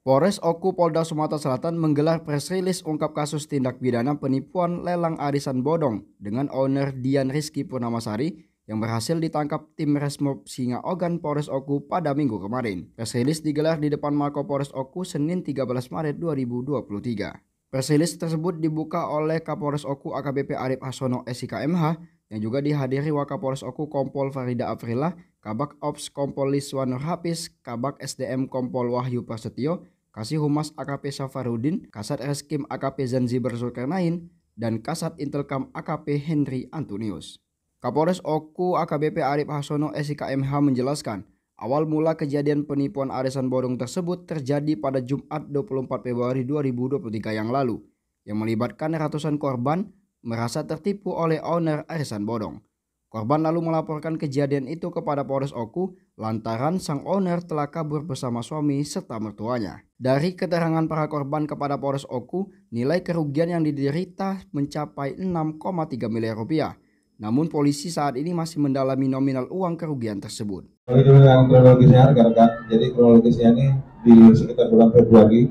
Polres Oku Polda Sumatera Selatan menggelar press release ungkap kasus tindak pidana penipuan lelang arisan bodong dengan owner Dian Rizky Purnamasari yang berhasil ditangkap tim Resmob Singa Ogan Polres Oku pada Minggu kemarin. Press release digelar di depan Mako Polres Oku Senin 13 Maret 2023. Press release tersebut dibuka oleh Kapolres Oku AKBP Arif Hasono SIKMH yang juga dihadiri Wakapolres Oku Kompol Farida Afrila, Kabak Ops Kompol Liswan Nur Hafiz, Kabak SDM Kompol Wahyu Prasetyo, Kasih Humas AKP Safarudin, Kasat Reskim AKP Zanzibar Zulkarnain, dan Kasat Intelkam AKP Henry Antonius. Kapolres Oku AKBP Arif Hasono SIKMH menjelaskan, awal mula kejadian penipuan arisan bodong tersebut terjadi pada Jumat 24 Februari 2023 yang lalu, yang melibatkan ratusan korban merasa tertipu oleh owner arisan bodong. Korban lalu melaporkan kejadian itu kepada Polres Oku lantaran sang owner telah kabur bersama suami serta mertuanya. Dari keterangan para korban kepada Polres Oku, nilai kerugian yang diderita mencapai 6,3 miliar rupiah. Namun polisi saat ini masih mendalami nominal uang kerugian tersebut. Yang kronologisnya rekan-rekan, jadi kronologisnya ini di sekitar bulan Februari,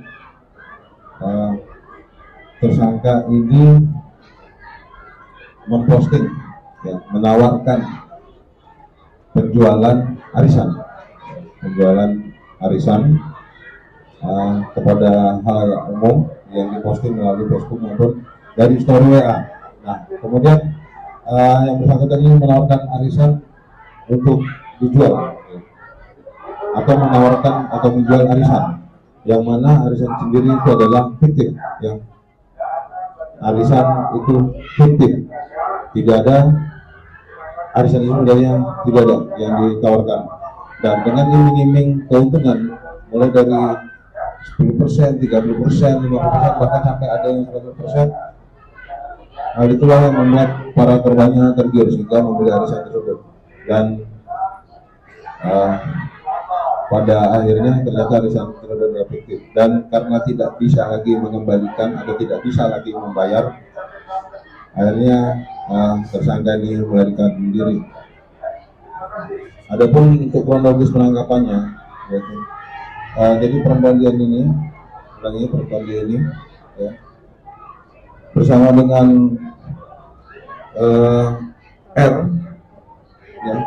tersangka ini memposting, menawarkan penjualan arisan kepada halayak umum yang diposting melalui Facebook maupun dari story WA. Nah, kemudian yang bersangkutan ini menawarkan arisan untuk dijual atau menawarkan atau menjual arisan, yang mana arisan sendiri itu adalah fiktif, yang arisan itu fiktif, tidak ada arisan ini sebenarnya, tidak ada yang ditawarkan, dan dengan iming-iming keuntungan mulai dari 10%, 30%, 50%, bahkan sampai ada yang 100%. Hal itulah yang membuat para korbannya tergiur sehingga membeli arisan tersebut, dan pada akhirnya ternyata arisan tersebut adalah fiktif, dan karena tidak bisa lagi mengembalikan atau tidak bisa lagi membayar, akhirnya tersangka ini melarikan diri. Adapun untuk kronologis penangkapannya, jadi perempuan dia ini ya, bersama dengan R, ya,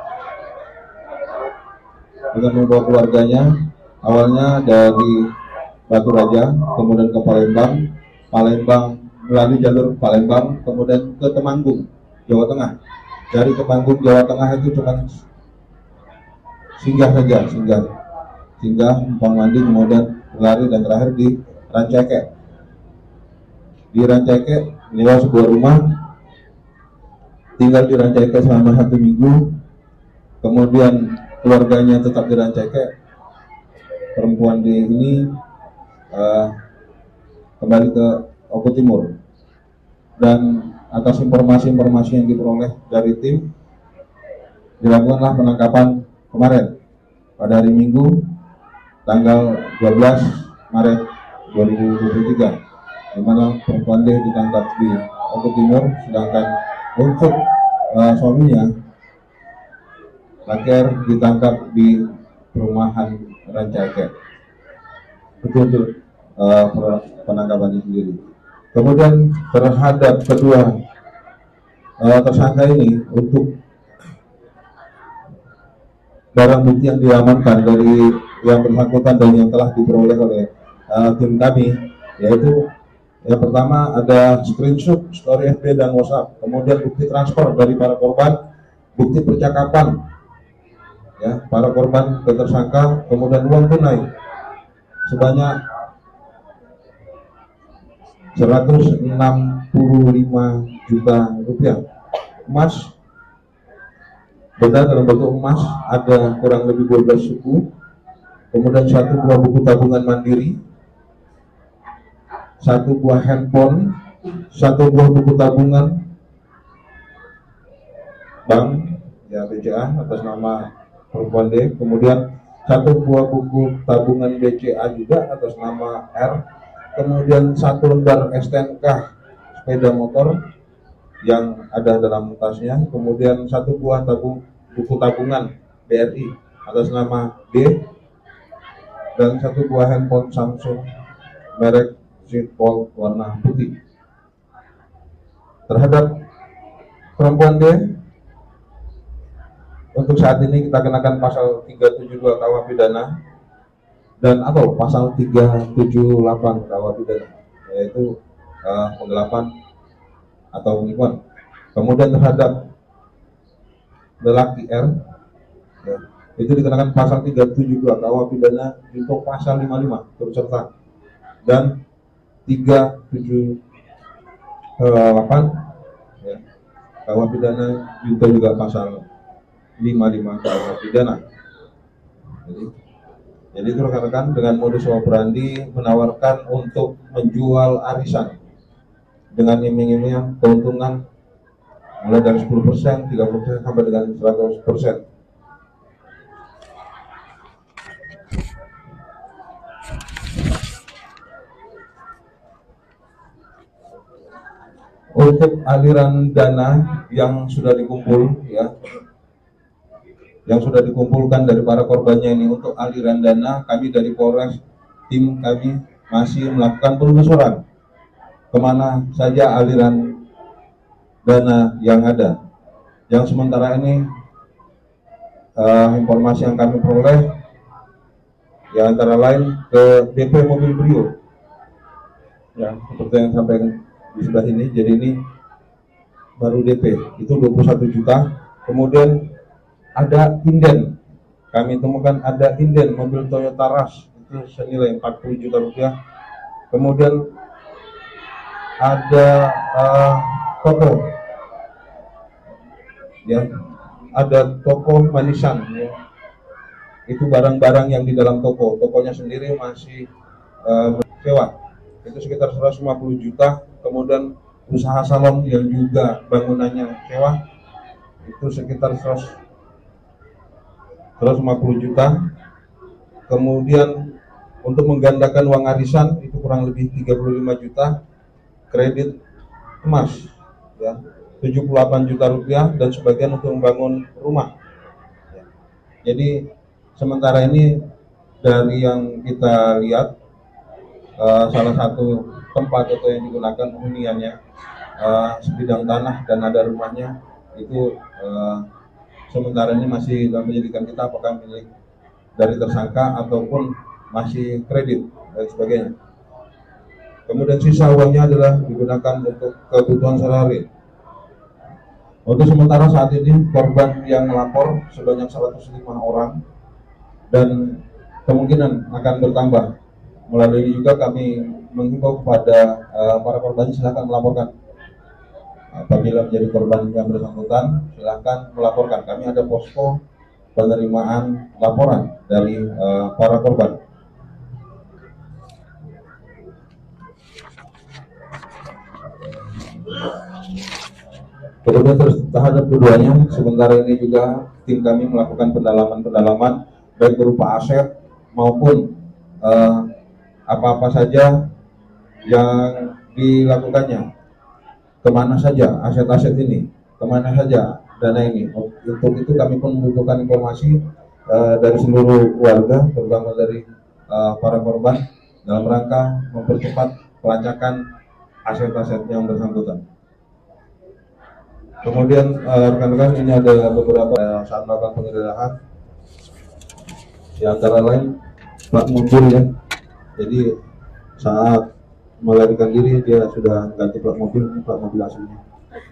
dengan membawa keluarganya, awalnya dari Batu Raja, kemudian ke Palembang melalui jalur Palembang, kemudian ke Temanggung, Jawa Tengah. Dari Temanggung, Jawa Tengah itu cuma singgah, numpang mandi, kemudian berlari dan terakhir di Rancaikek. Di Rancaikek menyewa sebuah rumah, tinggal di Rancaikek selama 1 minggu, kemudian keluarganya tetap di Rancaikek. Perempuan ini kembali ke Oku Timur, dan atas informasi-informasi yang diperoleh dari tim, dilakukanlah penangkapan kemarin pada hari Minggu tanggal 12 Maret 2023, di mana perempuan D ditangkap di Oku Timur, sedangkan untuk suaminya Laker ditangkap di perumahan Rancaikek. Betul penangkapannya sendiri. Kemudian terhadap kedua tersangka ini, untuk barang bukti yang diamankan dari yang bersangkutan dan yang telah diperoleh oleh tim kami, yaitu yang pertama ada screenshot story FB dan WhatsApp, kemudian bukti transfer dari para korban, bukti percakapan ya para korban ke tersangka, kemudian uang tunai sebanyak 165 juta rupiah, emas, benda dalam bentuk emas ada kurang lebih 12 suku, kemudian 1 buah buku tabungan mandiri, 1 buah handphone, 1 buah buku tabungan bank ya BCA atas nama perempuan D, kemudian 1 buah buku tabungan BCA juga atas nama R, kemudian 1 lembar STNK sepeda motor yang ada dalam tasnya, kemudian 1 buah buku tabungan BRI atas nama D, dan 1 buah handphone Samsung merek Z Fold warna putih. Terhadap perempuan D, untuk saat ini kita kenakan pasal 372 KUH pidana dan atau pasal 378 KUH pidana, yaitu penggelapan atau penipuan. Kemudian terhadap lelaki R, ya, itu dikenakan pasal 372 KUH pidana untuk pasal 55 turut serta dan 378 ya, KUH pidana juga pasal 55 KUH pidana. Jadi itu rekan-rekan dengan modus operandi menawarkan untuk menjual arisan dengan iming-iming keuntungan mulai dari 10%, 30% sampai dengan 100%. Untuk aliran dana yang sudah dikumpul, ya, yang sudah dikumpulkan dari para korbannya ini, untuk aliran dana kami dari Polres, tim kami masih melakukan penelusuran kemana saja aliran dana yang ada. Yang sementara ini informasi yang kami peroleh ya antara lain ke DP mobil Brio, ya seperti yang sampaikan di sebelah ini. Jadi ini baru DP itu 21 juta. Kemudian ada inden, kami temukan ada inden mobil Toyota Rush itu senilai 40 juta rupiah. Kemudian ada toko, ya ada toko manisan, ya. Itu barang-barang yang di dalam tokonya sendiri masih sewa, itu sekitar 150 juta. Kemudian usaha salon yang juga bangunannya sewa itu sekitar 150 juta. Kemudian untuk menggandakan uang arisan itu kurang lebih 35 juta. Kredit emas ya 78 juta rupiah dan sebagian untuk membangun rumah. Jadi sementara ini dari yang kita lihat salah satu tempat atau yang digunakan huniannya sebidang tanah dan ada rumahnya itu sementara ini masih dalam penyelidikan kita apakah milik dari tersangka ataupun masih kredit dan sebagainya. Kemudian sisa uangnya adalah digunakan untuk kebutuhan sehari-hari. Untuk sementara saat ini korban yang melapor sebanyak 105 orang dan kemungkinan akan bertambah. Melalui ini juga kami menghimbau kepada para korban silakan melaporkan. Apabila menjadi korban yang bersangkutan, silakan melaporkan. Kami ada posko penerimaan laporan dari para korban. Kemudian terhadap keduanya, sementara ini juga tim kami melakukan pendalaman baik berupa aset maupun apa-apa saja yang dilakukannya, kemana saja aset-aset ini, kemana saja dana ini. Untuk itu kami pun membutuhkan informasi dari seluruh warga, terutama dari para korban, dalam rangka mempercepat pelacakan aset-aset yang bersangkutan. Kemudian rekan-rekan ini ada beberapa saat melakukan penggeledahan, di antara lain plat mobil ya. Jadi saat melarikan diri dia sudah ganti plat mobil, ini plat mobil aslinya.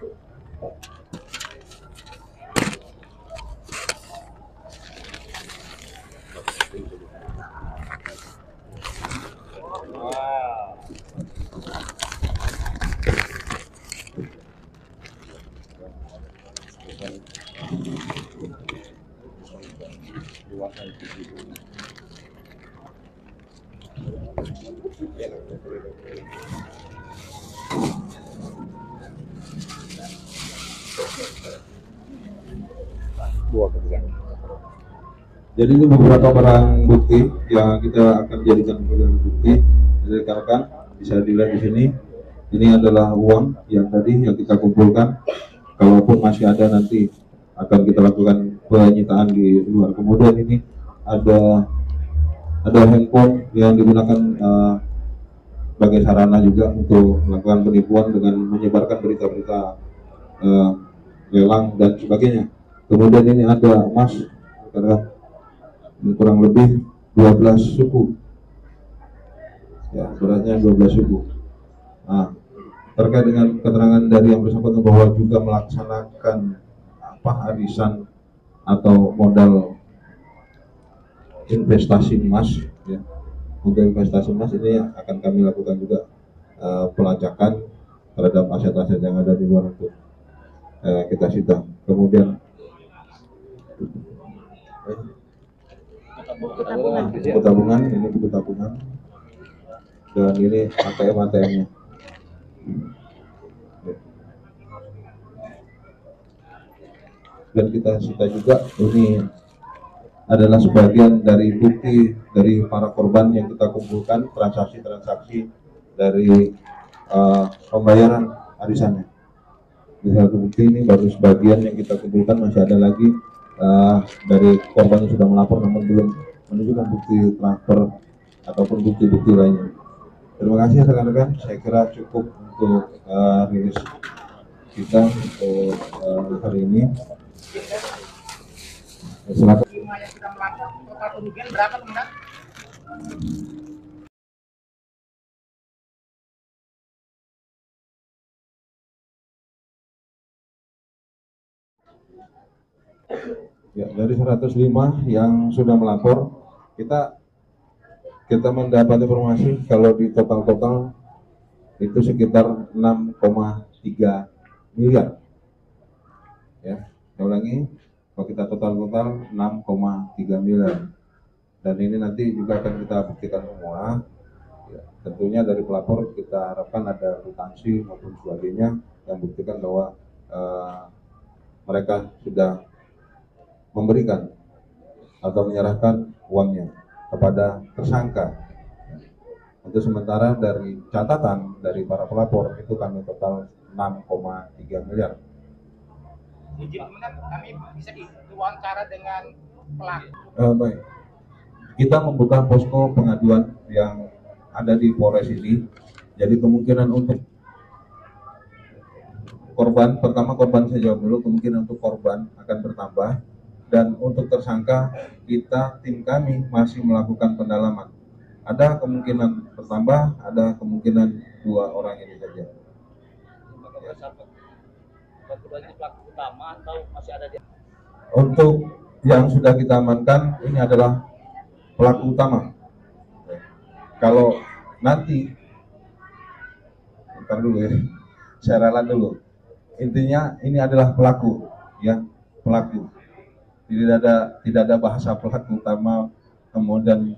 Jadi ini beberapa barang bukti yang kita akan jadikan barang bukti. Jadi rekan-rekan bisa dilihat di sini. Ini adalah uang yang tadi yang kita kumpulkan. Kalaupun masih ada nanti akan kita lakukan penyitaan di luar. Kemudian ini ada ada handphone yang digunakan sebagai sarana juga untuk melakukan penipuan dengan menyebarkan berita-berita lelang dan sebagainya. Kemudian ini ada emas, ini kurang lebih 12 suku, ya beratnya 12 suku. Nah, terkait dengan keterangan dari yang bersangkutan bahwa juga melaksanakan arisan atau modal investasi emas, ya. Untuk investasi emas ini akan kami lakukan juga pelacakan terhadap aset-aset yang ada di luar itu kita sita. Kemudian buku tabungan, ini buku tabungan, dan ini ATM-nya. Dan kita sita juga ini adalah sebagian dari bukti dari para korban yang kita kumpulkan, transaksi-transaksi dari pembayaran arisannya. Di satu bukti ini baru sebagian yang kita kumpulkan, masih ada lagi dari korban yang sudah melapor namun belum menunjukkan bukti transfer ataupun bukti-bukti lainnya. Terima kasih rekan-rekan, saya kira cukup untuk rilis kita untuk hari ini. Silakan. Yang sudah melapor, total kerugian berapa teman-teman? Ya, dari 105 yang sudah melapor, kita mendapat informasi kalau di total itu sekitar 6,3 miliar. Ya, saya ulangi, kalau kita total 6,3 miliar. Dan ini nanti juga akan kita buktikan semua. Ya, tentunya dari pelapor kita harapkan ada kwitansi maupun sebagainya yang buktikan bahwa mereka sudah memberikan atau menyerahkan uangnya kepada tersangka. Untuk sementara dari catatan dari para pelapor itu kami total 6,3 miliar. Izin teman, kami bisa diwawancara dengan pelaku. Baik. Kita membuka posko pengaduan yang ada di Polres ini. Jadi kemungkinan untuk korban, pertama korban saya jawab dulu, kemungkinan untuk korban akan bertambah. Dan untuk tersangka, tim kami masih melakukan pendalaman. Ada kemungkinan bertambah, ada kemungkinan 2 orang ini saja. Pelaku utama atau masih ada di... Untuk yang sudah kita amankan, ini adalah pelaku utama. Kalau nanti, bentar dulu ya, saya ralat dulu. Intinya ini adalah pelaku, ya, pelaku. Tidak ada bahasa pelaku utama, kemudian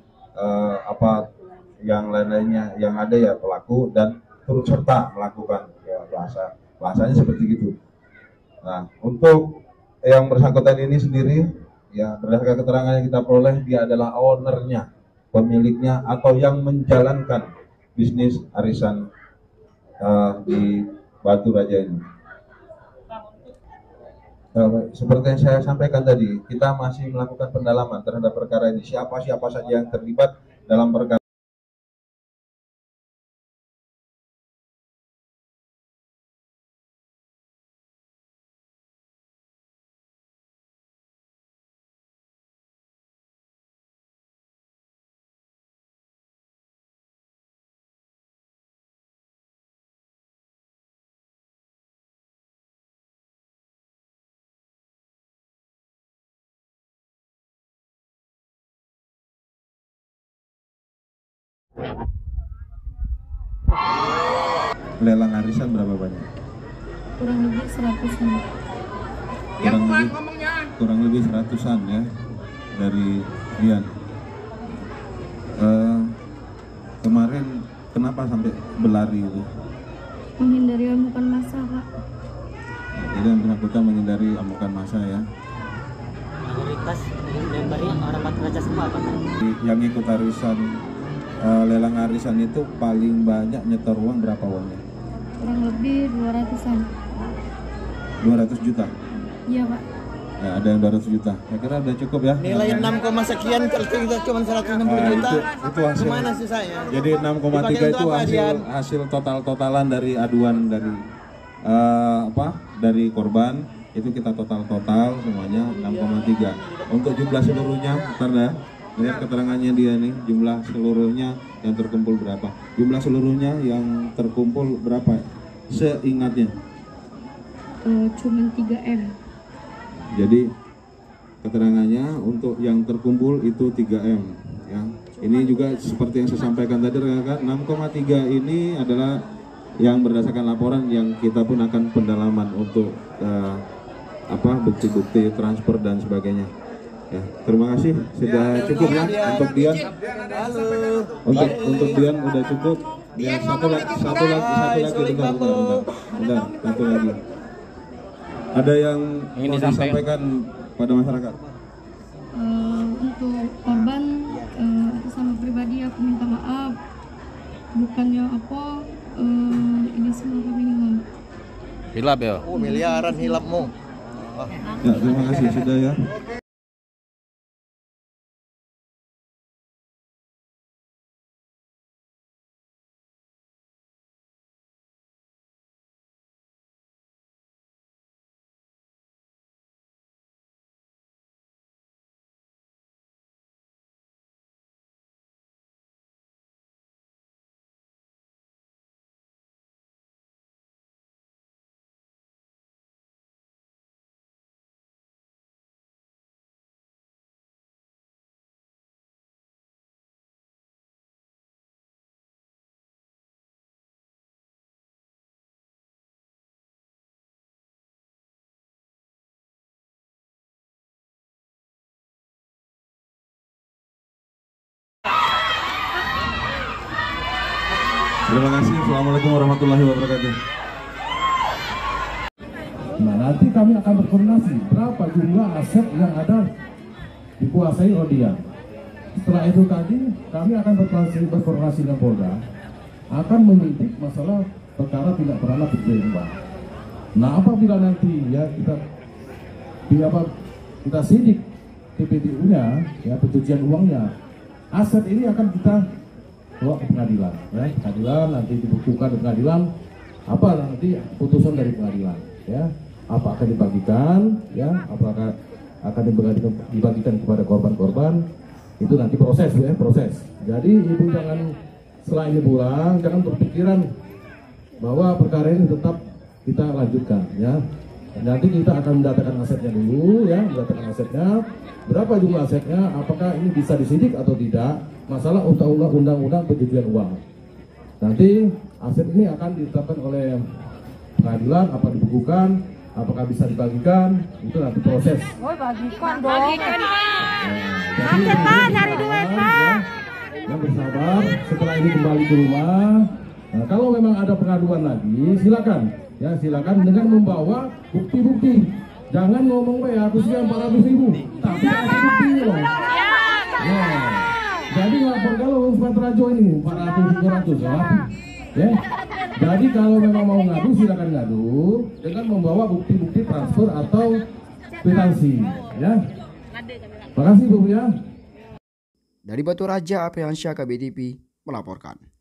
yang lain-lainnya, yang ada ya pelaku dan turut serta melakukan, ya, bahasanya seperti itu. Nah, untuk yang bersangkutan ini sendiri, ya berdasarkan keterangan yang kita peroleh, dia adalah ownernya, pemiliknya atau yang menjalankan bisnis arisan di Batu Raja ini. Seperti yang saya sampaikan tadi, kita masih melakukan pendalaman terhadap perkara ini. Siapa saja yang terlibat dalam perkara. Lelang arisan berapa banyak? Kurang lebih 100-an. Kurang lebih 100-an ya dari Dian. Kemarin kenapa sampai berlari itu? Menghindari amukan massa, Pak. Jadi yang bersangkutan menghindari amukan massa ya. Mayoritas membernya orang Batu Raja semua, Pak. Yang ikut arisan lelang arisan itu paling banyak nyetor uang berapa uangnya? Kurang lebih 200-an. 200 juta. Iya, Pak. Ya, ada yang 200 juta. Saya kira udah cukup ya. Nilai 6, sekian kalau kita cuma 160 Nah, juta. itu hasil. Kemana susahnya? Jadi 6,3 itu hasil totalan dari aduan dari dari korban. Itu kita total semuanya 6,3. Untuk jumlah seluruhnya, bentar ya. Lihat keterangannya dia nih, jumlah seluruhnya yang terkumpul berapa? Jumlah seluruhnya yang terkumpul berapa? Seingatnya. Cuman 3M. Jadi keterangannya untuk yang terkumpul itu 3M ya. Ini juga seperti yang saya sampaikan tadi rekan, 6,3 ini adalah yang berdasarkan laporan yang kita pun akan pendalaman untuk bukti-bukti transfer dan sebagainya. Ya, terima kasih sudah cukup ya untuk Dian. Untuk Dian udah cukup. Ya, satu lagi bentar, satu lagi. Ada yang mau disampaikan pada masyarakat? Untuk korban atas nama pribadi aku minta maaf. Bukannya ini semua kami hilang. Hilap ya? Oh, miliaran hilapmu. Ya, terima kasih sudah ya. Terima kasih. Assalamualaikum warahmatullahi wabarakatuh. Nah, nanti kami akan berkoordinasi berapa jumlah aset yang ada dikuasai Rodian. Setelah itu tadi kami akan berkoordinasi dengan Polda, akan membidik masalah perkara tidak pernah pencucian uang. Nah, apabila nanti ya kita sidik TPPU-nya, ya pencucian uangnya, aset ini akan kita bawa ke pengadilan, ya pengadilan nanti dibuktikan di pengadilan apa nanti putusan dari pengadilan, ya apa akan dibagikan, ya apakah akan dibagikan kepada korban-korban, itu nanti proses, ya proses. Jadi ibu jangan setelah ini pulang jangan berpikiran bahwa perkara ini tetap kita lanjutkan, ya. Nanti kita akan mendatangkan asetnya dulu, ya mendatangkan asetnya, berapa jumlah asetnya, apakah ini bisa disidik atau tidak. Masalah undang-undang pencucian uang. Nanti aset ini akan ditetapkan oleh pengadilan, apa dibukukan, apakah bisa dibagikan, itu nanti proses. Oh, bagikan dong. Bagikan, Pak. Nanti Pak, cari duit, Pak. Yang bersabar, setelah ini kembali ke rumah. Nah, kalau memang ada pengaduan lagi, silakan. Ya, silakan dengan membawa bukti-bukti. Jangan ngomong aku sekian 400.000, tapi ada bukti loh. Nah, jadi lapor kalau Pak Rajo ini 400-500 ya. Jadi kalau memang mau ngadu silakan ngadu dengan membawa bukti-bukti transfer atau kwitansi, ya. Terima kasih Bu ya. Dari Batu Raja, Apriansyah KBTV melaporkan.